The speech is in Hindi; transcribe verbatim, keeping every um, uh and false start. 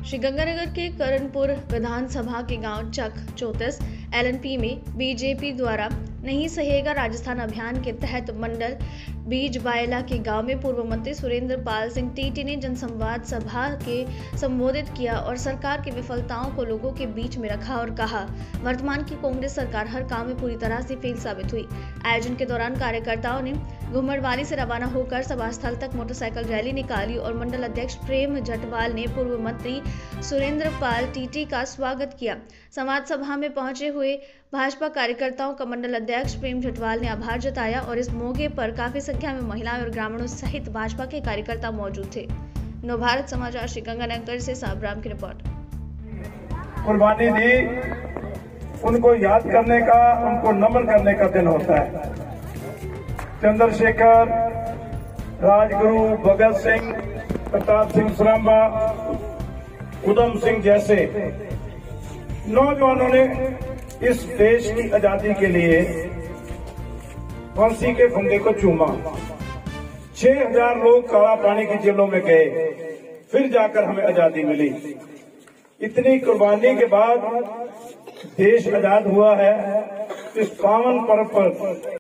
श्रीगंगानगर के करणपुर विधानसभा के गांव चक चौंतीस एल एन पी में बीजेपी द्वारा नहीं सहेगा राजस्थान अभियान के तहत मंडल बीज बायला के गांव में पूर्व मंत्री सुरेंद्र पाल सिंह टीटी ने जनसंवाद सभा के संबोधित किया और सरकार की विफलताओं को लोगों के बीच में रखा और कहा, वर्तमान की कांग्रेस सरकार हर काम में पूरी तरह से फेल साबित हुई। आयोजन के दौरान कार्यकर्ताओं ने घुमड़वाली से रवाना होकर सभा स्थल तक मोटरसाइकिल रैली निकाली और मंडल अध्यक्ष प्रेम जटवाल ने पूर्व मंत्री सुरेंद्र पाल टीटी का स्वागत किया। संवाद सभा में पहुंचे हुए भाजपा कार्यकर्ताओं का मंडल अध्यक्ष प्रेम जटवाल ने आभार जताया और इस मौके पर काफी संख्या में महिलाएं और ग्रामीणों सहित भाजपा के कार्यकर्ता मौजूद थे। नव भारत समाचार श्रीगंगानगर से साबराम की रिपोर्ट। कुर्बानी दी, उनको याद करने का, उनको नमन करने का दिन होता है। चंद्रशेखर, राजगुरु, भगत सिंह, प्रताप सिंह सुरांबा, उधम सिंह जैसे नौजवानों ने इस देश की आजादी के लिए फांसी के फंदे को चूमा। छह हजार लोग काला पानी की जेलों में गए, फिर जाकर हमें आजादी मिली। इतनी कुर्बानी के बाद देश आजाद हुआ है। इस पावन पर्व पर